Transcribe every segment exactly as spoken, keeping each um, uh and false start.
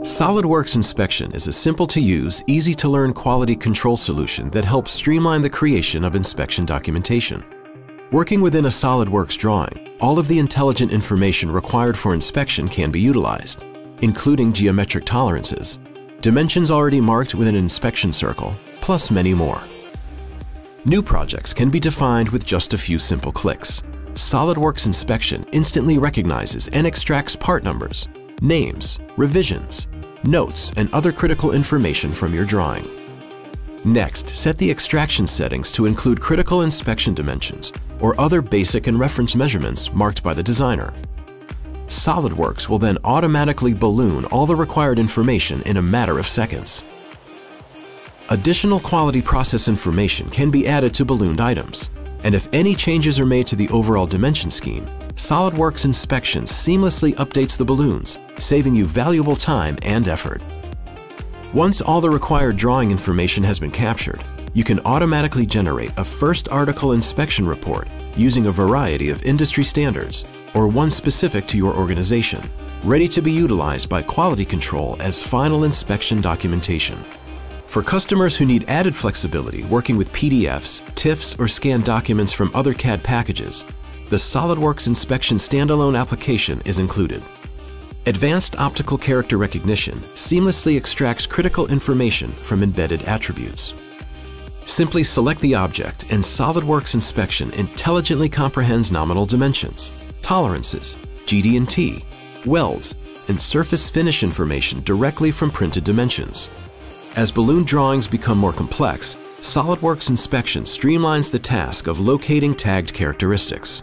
SOLIDWORKS Inspection is a simple-to-use, easy-to-learn quality control solution that helps streamline the creation of inspection documentation. Working within a SOLIDWORKS drawing, all of the intelligent information required for inspection can be utilized, including geometric tolerances, dimensions already marked with an inspection circle, plus many more. New projects can be defined with just a few simple clicks. SOLIDWORKS Inspection instantly recognizes and extracts part numbers, names, revisions, notes, and other critical information from your drawing. Next, set the extraction settings to include critical inspection dimensions or other basic and reference measurements marked by the designer. SOLIDWORKS will then automatically balloon all the required information in a matter of seconds. Additional quality process information can be added to ballooned items, and if any changes are made to the overall dimension scheme, SOLIDWORKS Inspection seamlessly updates the balloons, saving you valuable time and effort. Once all the required drawing information has been captured, you can automatically generate a first article inspection report using a variety of industry standards or one specific to your organization, ready to be utilized by quality control as final inspection documentation. For customers who need added flexibility working with P D Fs, TIFFs, or scanned documents from other C A D packages, the SOLIDWORKS Inspection standalone application is included. Advanced optical character recognition seamlessly extracts critical information from embedded attributes. Simply select the object and SOLIDWORKS Inspection intelligently comprehends nominal dimensions, tolerances, G D and T, welds, and surface finish information directly from printed dimensions. As balloon drawings become more complex, SOLIDWORKS Inspection streamlines the task of locating tagged characteristics.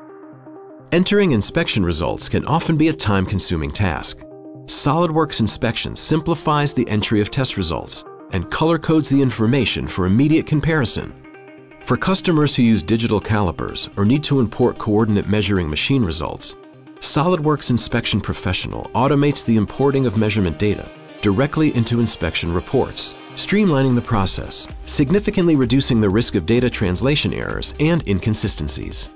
Entering inspection results can often be a time-consuming task. SOLIDWORKS Inspection simplifies the entry of test results and color codes the information for immediate comparison. For customers who use digital calipers or need to import coordinate measuring machine results, SOLIDWORKS Inspection Professional automates the importing of measurement data directly into inspection reports, streamlining the process, significantly reducing the risk of data translation errors and inconsistencies.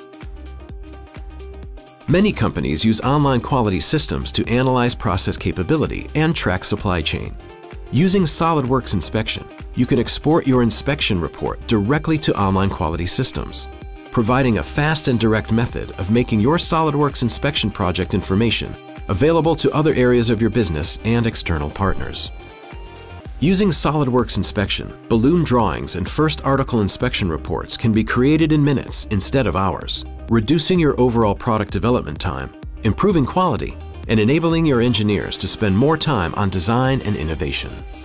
Many companies use online quality systems to analyze process capability and track supply chain. Using SOLIDWORKS Inspection, you can export your inspection report directly to online quality systems, providing a fast and direct method of making your SOLIDWORKS inspection project information available to other areas of your business and external partners. Using SOLIDWORKS Inspection, balloon drawings and first article inspection reports can be created in minutes instead of hours, reducing your overall product development time, improving quality, and enabling your engineers to spend more time on design and innovation.